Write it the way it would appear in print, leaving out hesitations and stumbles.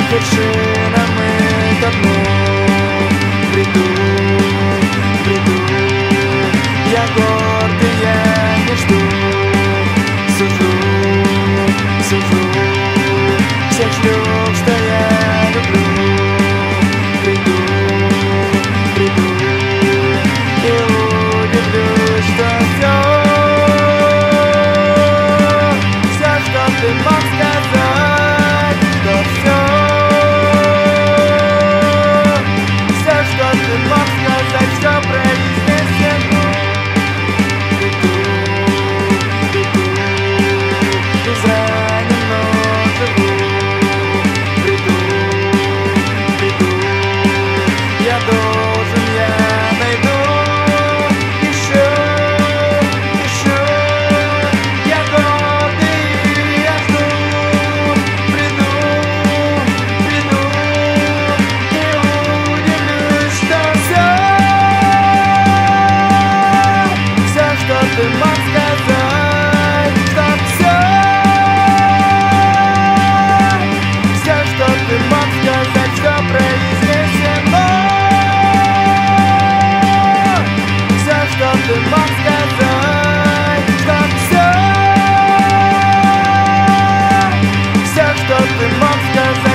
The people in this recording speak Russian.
вершинам мы ко дну. Приду, я гордый, я не жду. Сужу, всех жду, что я люблю. Приду, и удивлюсь, что все, что ты мог сказать, что все, что ты мог сказать, что произнесено. Ты мог сказать, что все, что ты мог сказать, что произнесено. Все, что ты мог сказать, что все, что ты мог сказать.